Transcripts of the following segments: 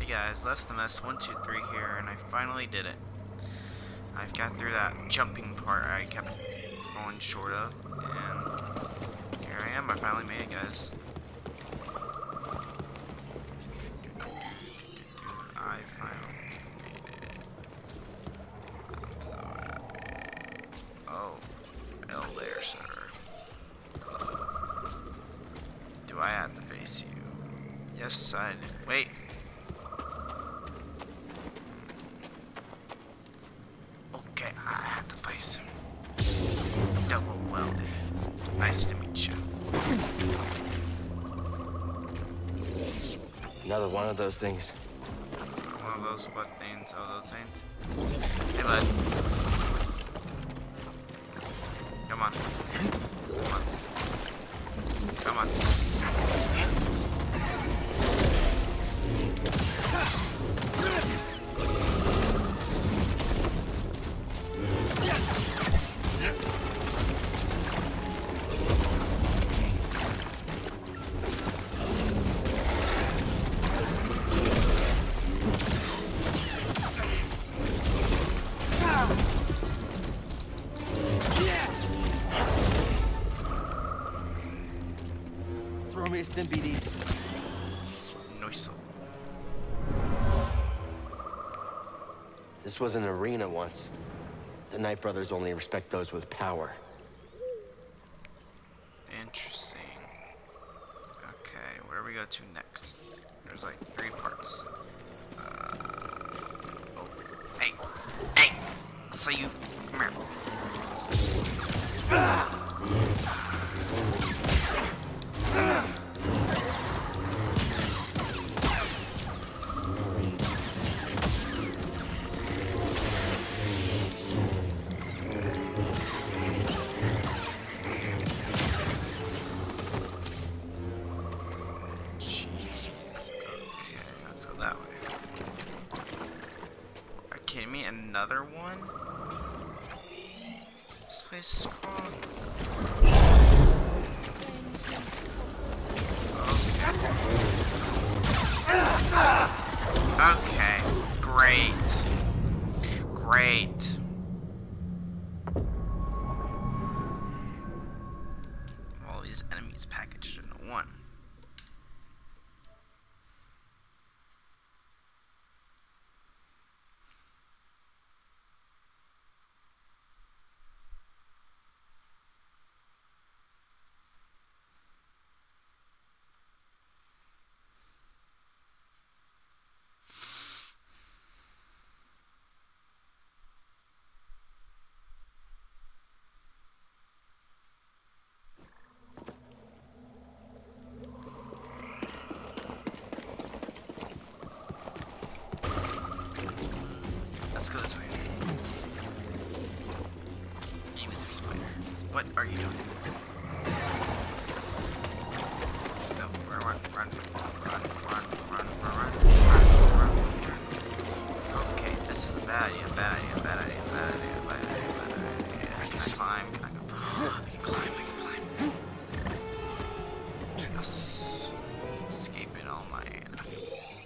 guys, LessTheMess 123 here, and I finally did it. I've got through that jumping part I kept falling short of, and here I am. I finally made it, guys. I finally made it. I'm so happy. Oh, hello there, sir. Do I have to face you? Yes, I do. Wait. Okay, I have to face him. Double welded. Nice to meet you. Another one of those things. One of those what things? Oh, those things? Hey, bud. Come on. Come on. Come on. Throw me a stim BD. Nice. This was an arena once. The Knight Brothers only respect those with power. Interesting. Okay, where do we go to next? There's like 3 parts. Oh, hey, hey! I saw you. Come here. Kidding me? Another one? This place is crawling. Okay. Great. Great. All these enemies packaged into one. Let's go this way. Aim is a spider. What are you doing? No, run. Okay, this is a bad idea, bad idea. Can I climb? Can I go? I can climb. Yes. Escaping all my enemies.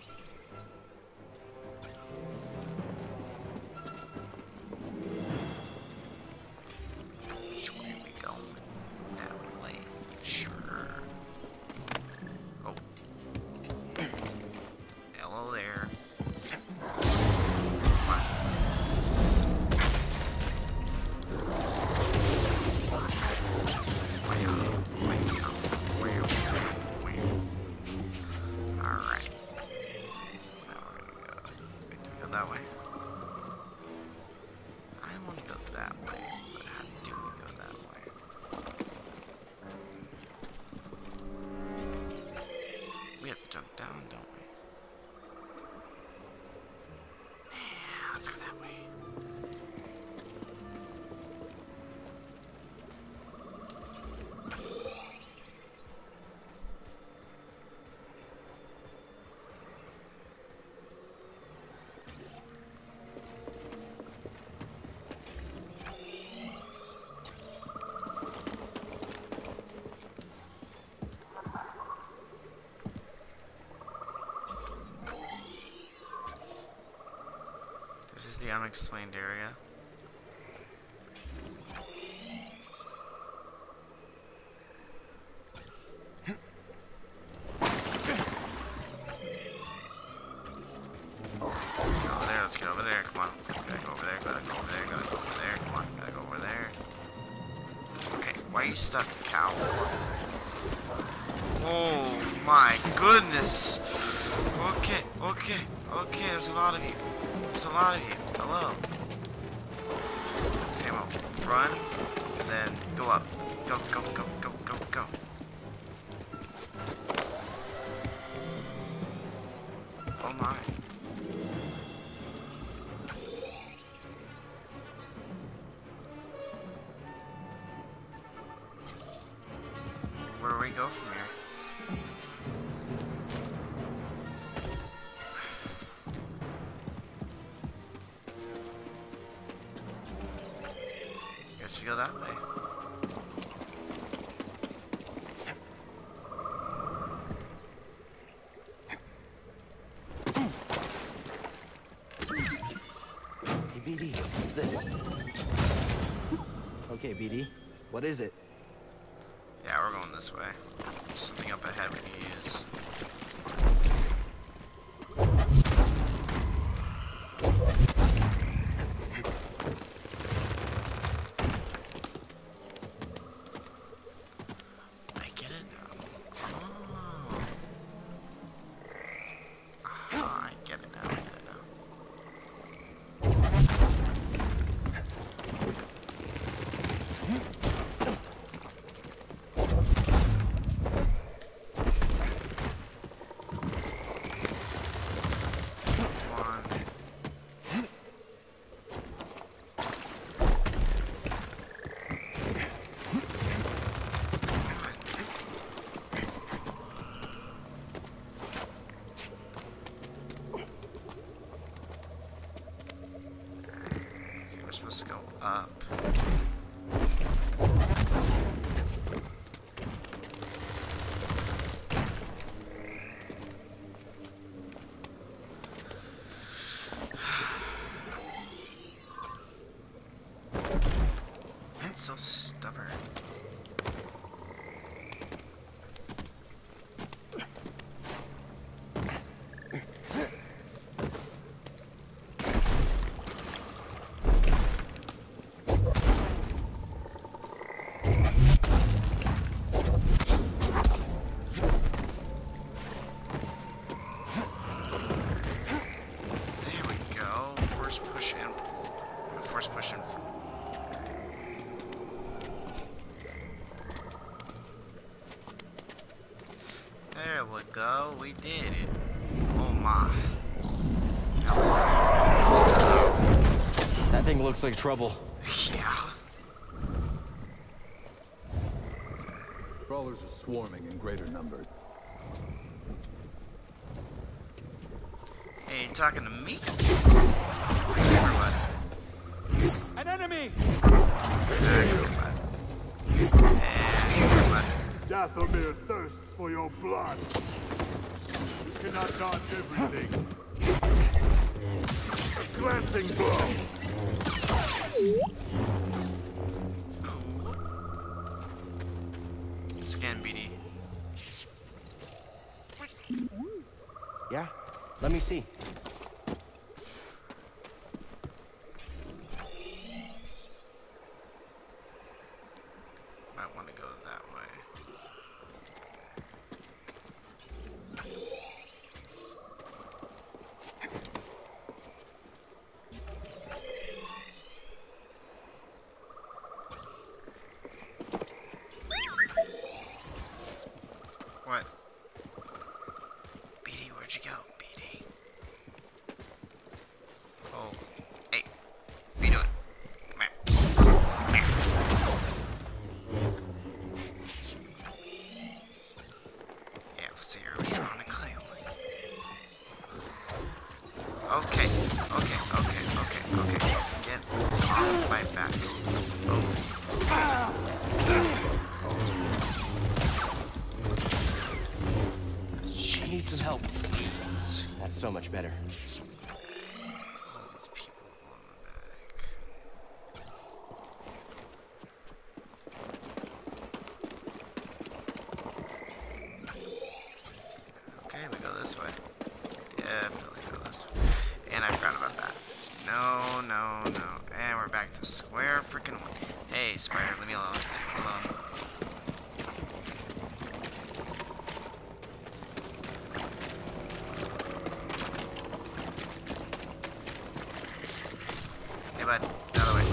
That way. I want to go that way, but how do we go that way? We have to jump down, don't we? Yeah, let's go that way. the unexplained area. Let's get over there, let's get over there, come on. Gotta go over there, gotta go over there, gotta go over there, come on, gotta go over there. Okay, why are you stuck, cow? Oh my goodness! Okay, there's a lot of you. There's a lot of you. Hello. Okay, well, run, and then go up. Go. Oh my. Where do we go from here? Guess we go that way. Hey, BD, what's this? Okay, BD, what is it? Yeah, we're going this way. There's something up ahead we can use. I get it now. Oh. Aha, I get it now. We're supposed to go up. It's so stubborn. Pushing. There we go. We did it. Oh my. That thing looks like trouble. Yeah. Crawlers are swarming in greater numbers. Hey, you talking to me? Or what? An enemy! Dathomir thirsts for your blood. You cannot dodge everything. A glancing blow. Scan BD. Yeah? Let me see. Might want to go that way. What? BD, where'd you go? BD. Oh. Hey. What are you doing? Come here. Come here. Yeah, we'll see her. I was trying to claim. Okay. Get off my back. I need some help. Jeez. That's so much better. All these people definitely go this way. And I forgot about that. No, no, no. And we're back to square freaking one. Hey, spider, leave me alone. Leave me alone. Hey, bud. Get out of the way.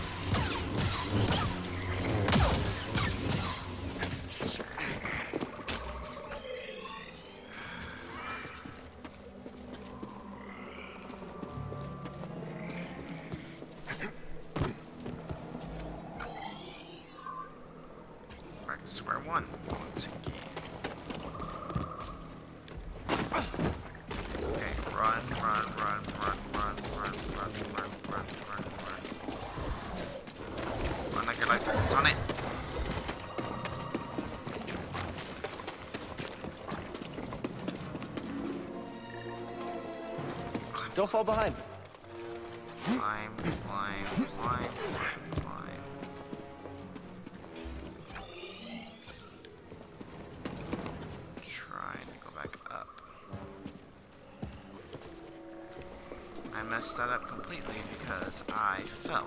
Back to square one once again. Okay, run, run, run, run, run, run, run, run, run, run, run. Run like your life depends on it. Don't fall behind. Climb, climb, climb, climb, climb. Trying to go back up. I messed that up completely because I fell.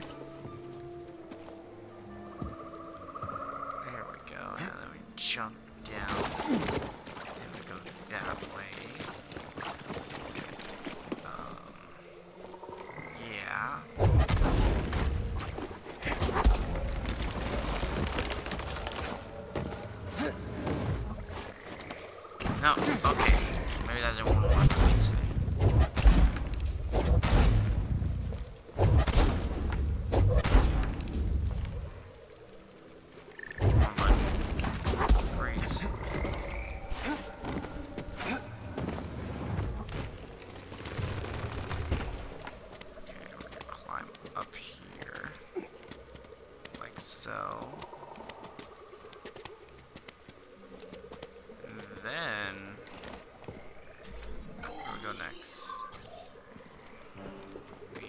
There we go, and then we jump down. Then we go that way. Yeah. No, okay. Maybe that didn't want to work today. Come on, bud. Freeze. Okay, we're gonna climb up here. Like so. Then, where do we go next? We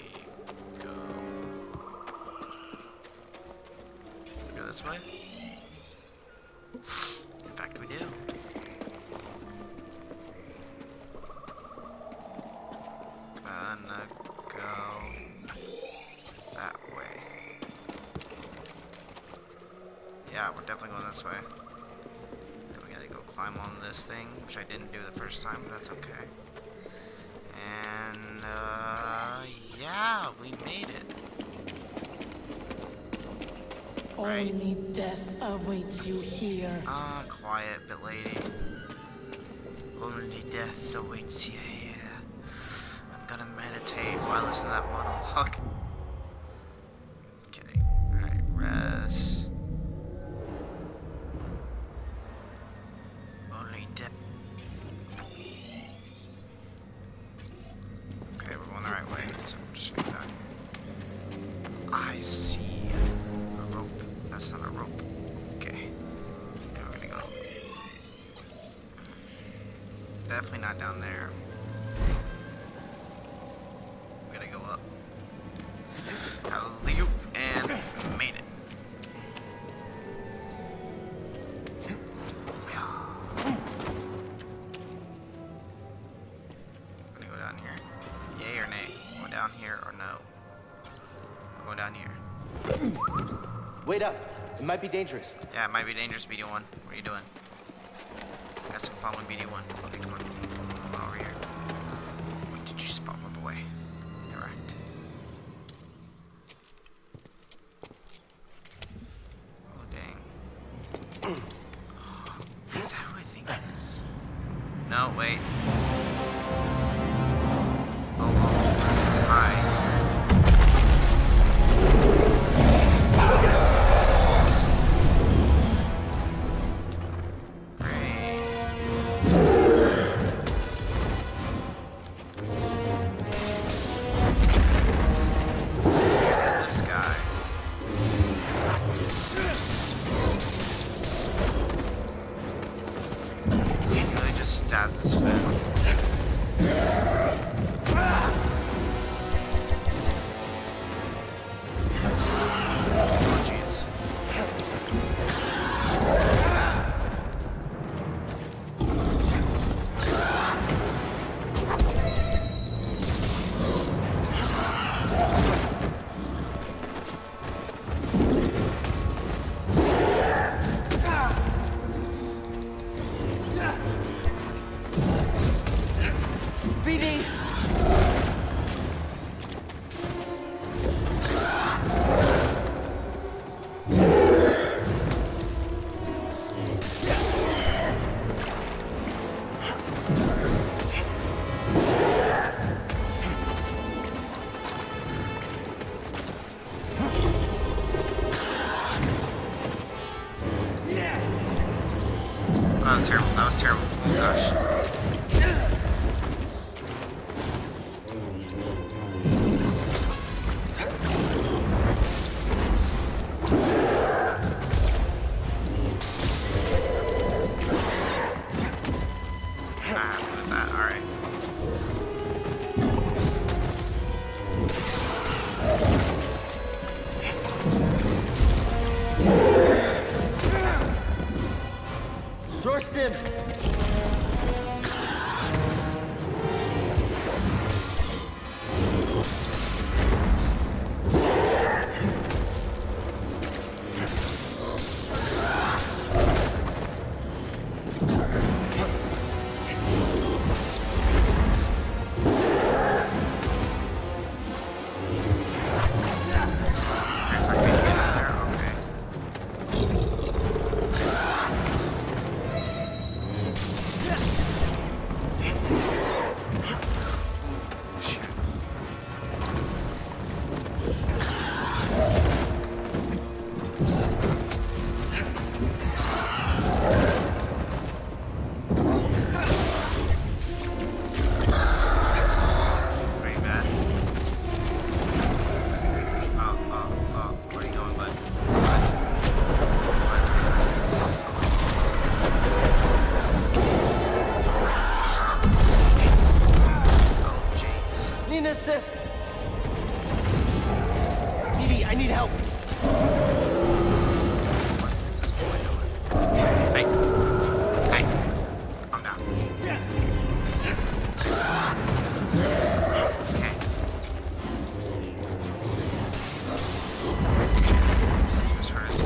go this way? In fact, we do. Gonna go that way. Yeah, we're definitely going this way. Climb on this thing, which I didn't do the first time, but that's okay. And, yeah, we made it. Right. Only death awaits you here. Quiet, bit lady. Only death awaits you here. I'm gonna meditate while I listen to that monologue. Kidding. Alright, rest. Okay, we're going the right way, so we're just gonna go down here. I see a rope. That's not a rope. Okay. Now we're gonna go. Definitely not down there. We gotta go up. Alley-oop, and made it. Down here or no? We're going down here. Wait up. It might be dangerous. Yeah, it might be dangerous, BD1. What are you doing? Got some fun with BD1. Okay, come on. Come on over here. What did you spot, my boy? Alright. Oh, dang. Is that who I think it is? No, wait. Stabs his foot. Breathing. That was terrible. That was terrible. Oh gosh. Thorsten! Assist! Vivi, I need help! Hey! Hey! Calm down. Okay. As far as...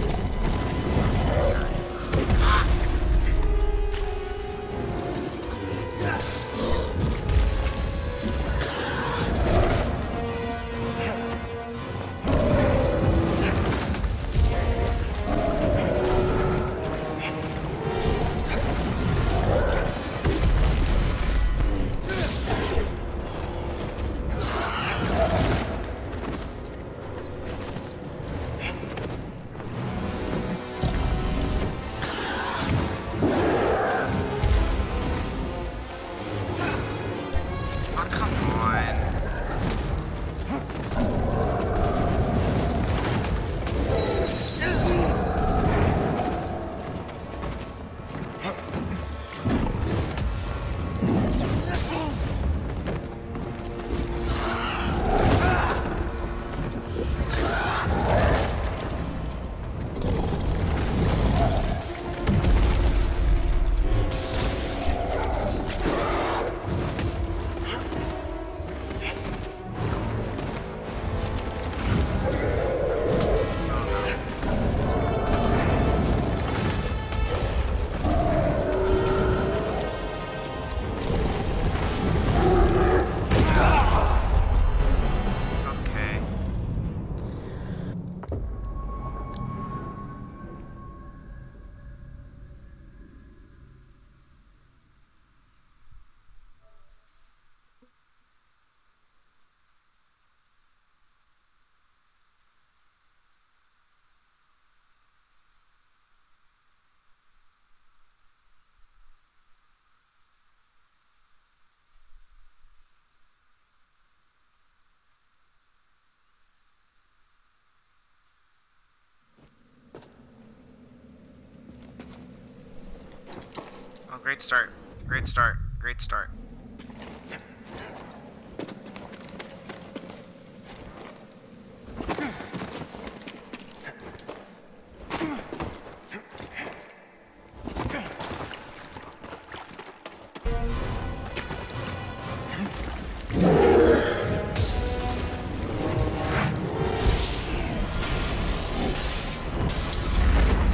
Oh, great start. Great start. Great start.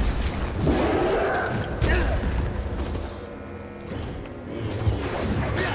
Yeah!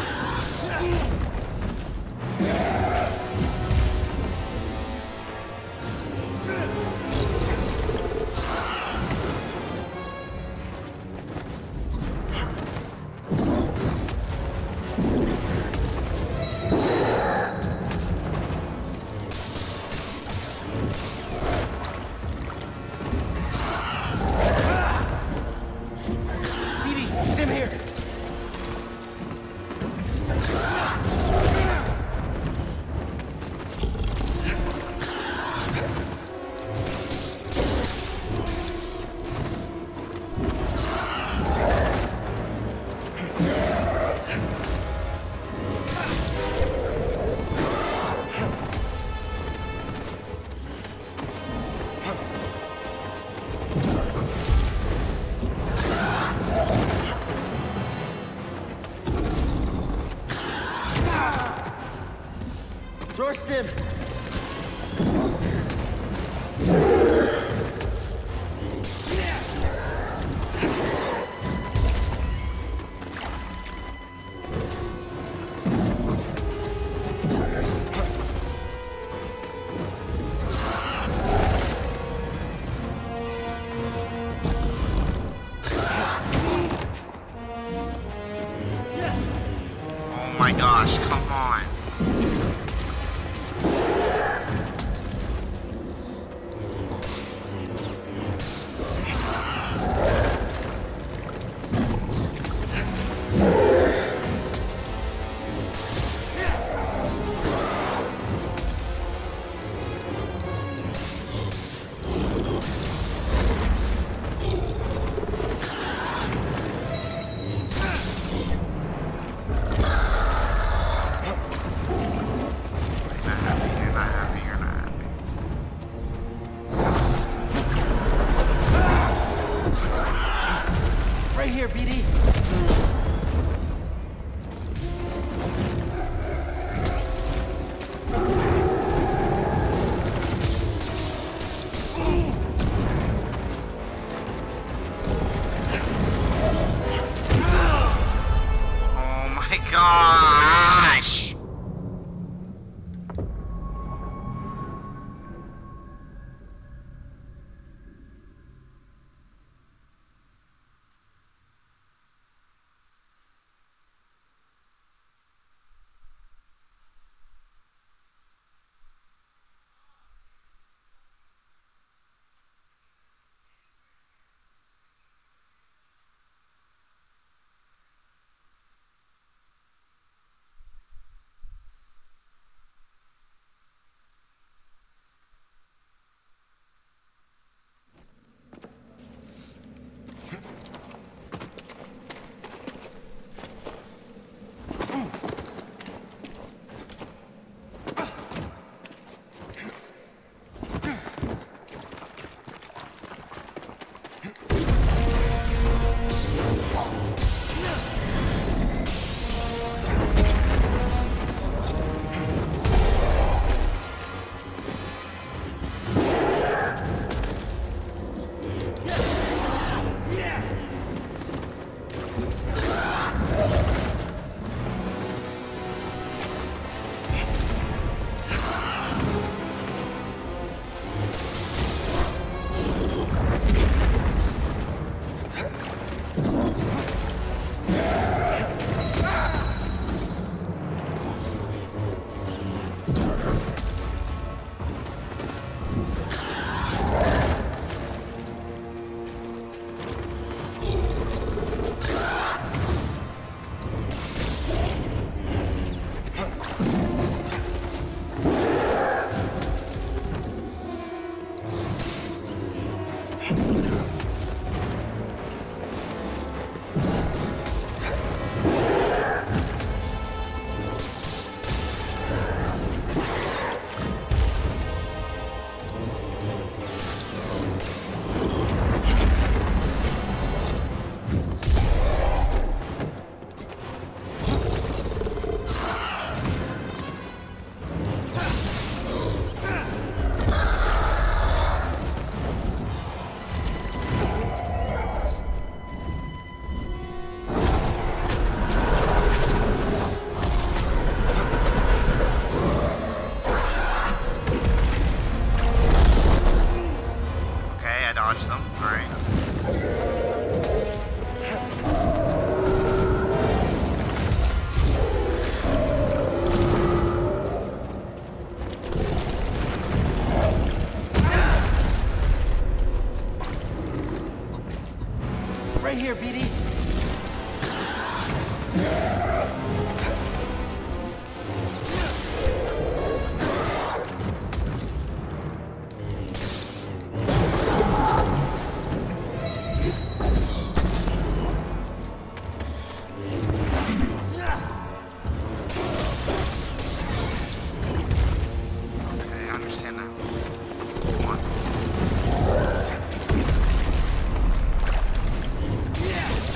Rorstim! Oh my gosh, come on. Right here, BD. Oh my gosh! Right here, BD. Okay, I understand now. Come on.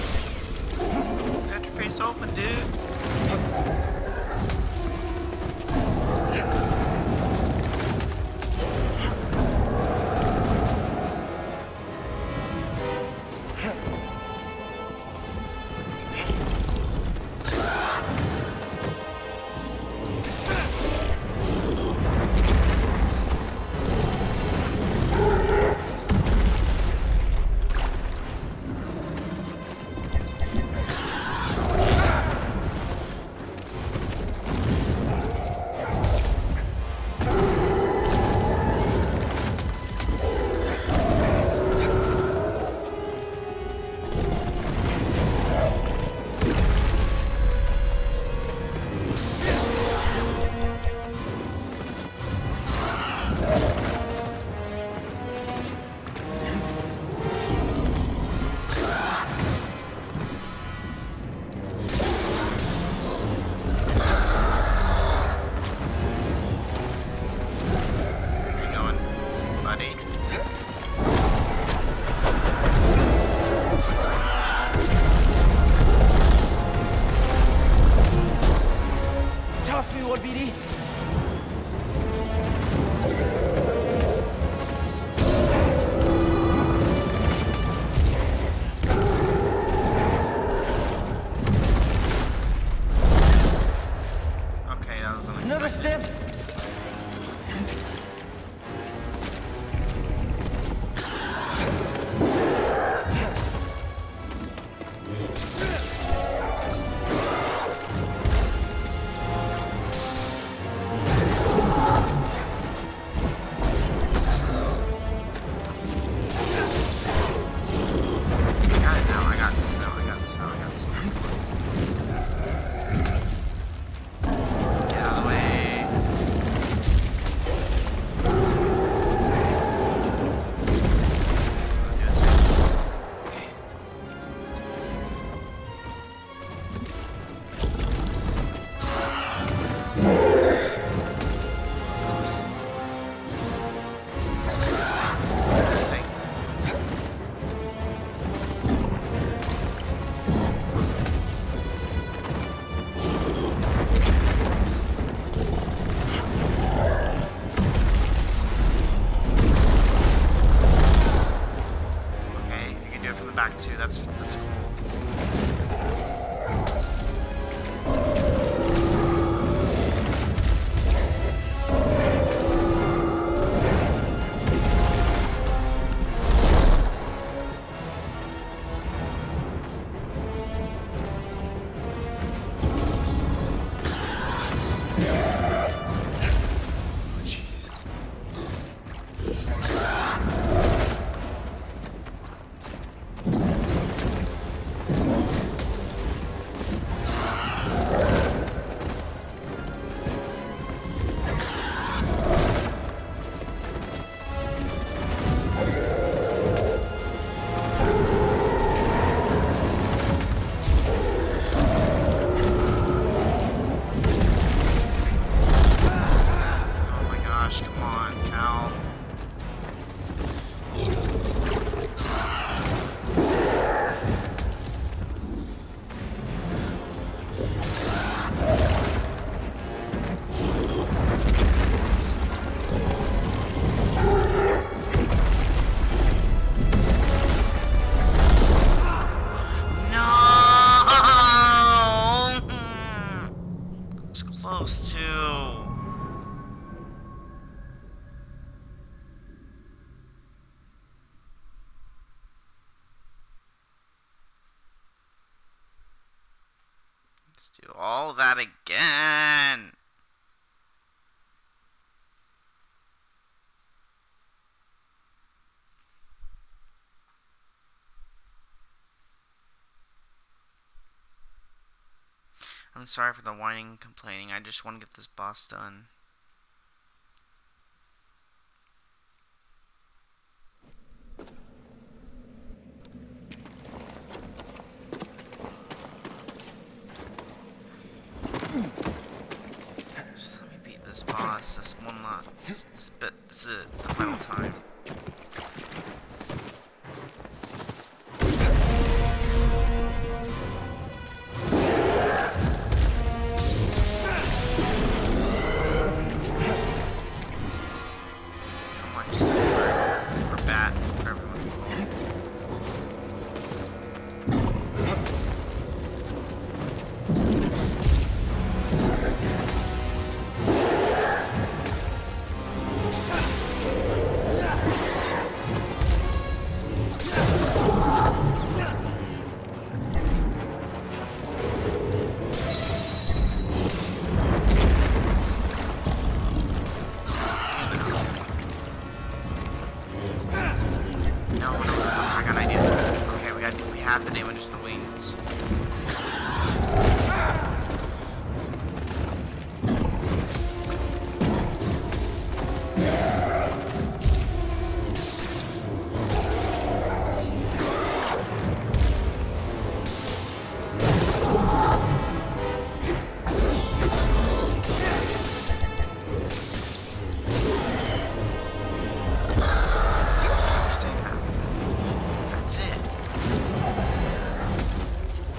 Trust me, Lord BD. Okay, that was unexpected. Another step. Too. That's cool. Close to. Let's do all that again. I'm sorry for the whining and complaining. I just want to get this boss done. Just let me beat this boss. This one last. This is it. The final time. Half the damage to the wings. That's it.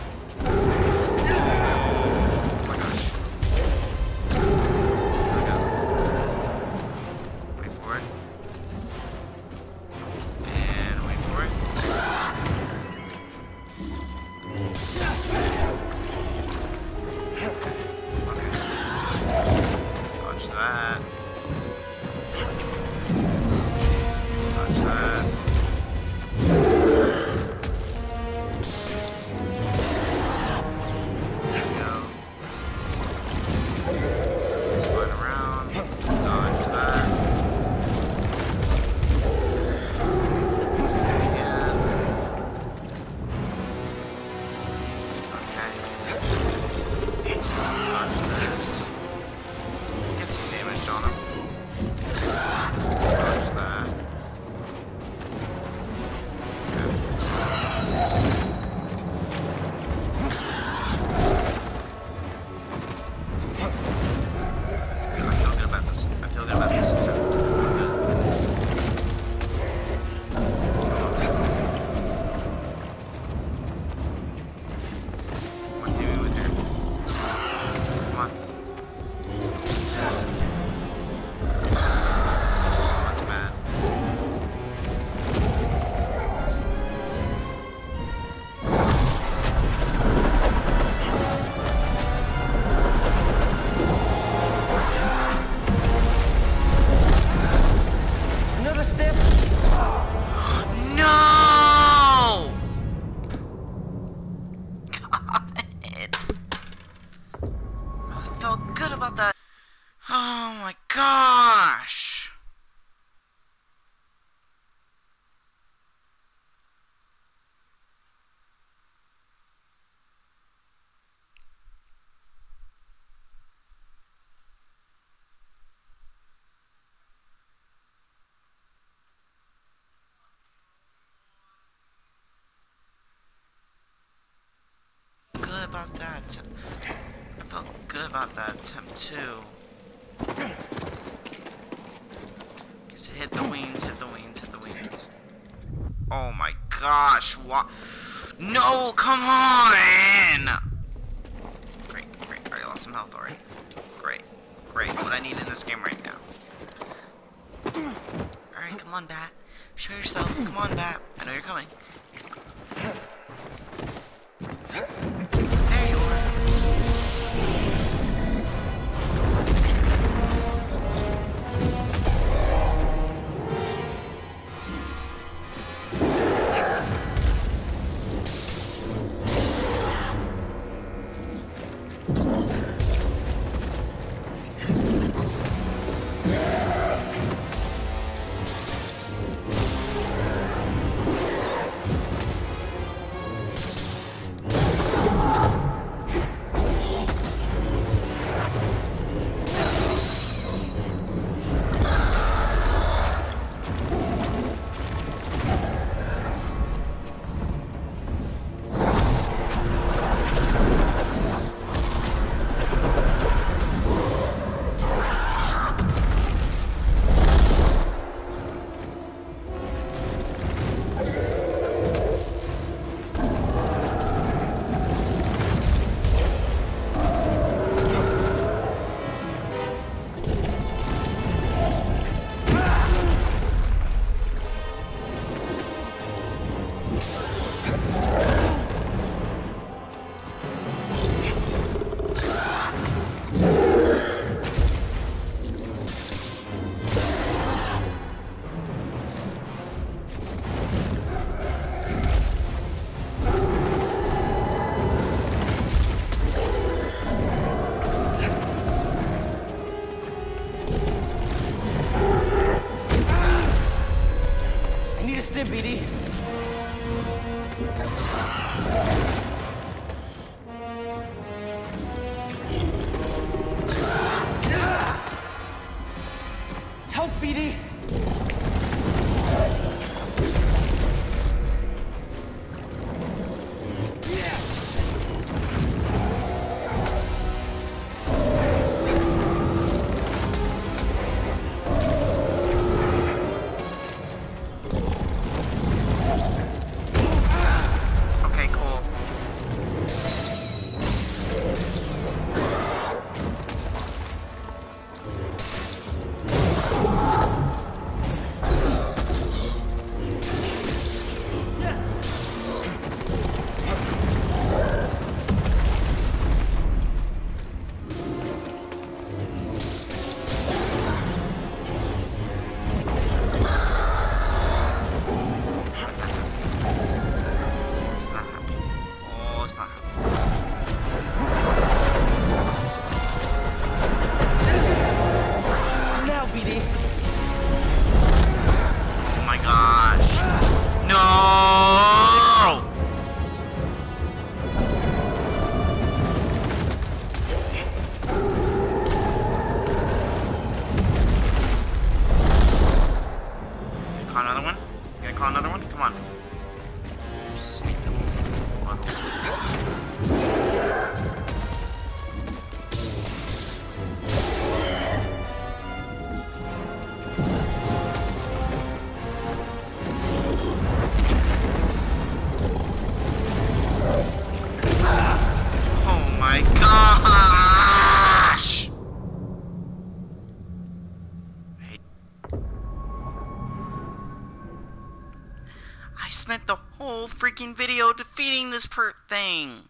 gosh! Good about that. I felt good about that attempt too. Just hit the wings, hit the wings, hit the wings. Oh my gosh, what? No, come on! Great, great. Alright, I lost some health already. Great, great. What I need in this game right now. Alright, come on, Bat. Show yourself. Come on, Bat. I know you're coming. There you are. BD. Help, BD. I spent the whole freaking video defeating this thing.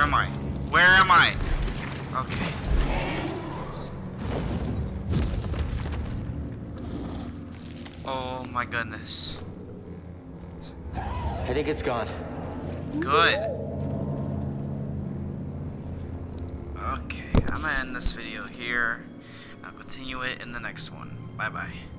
am I? Where am I? Okay. Oh my goodness. I think it's gone. Good. Okay, I'm gonna end this video here. I'll continue it in the next one. Bye bye.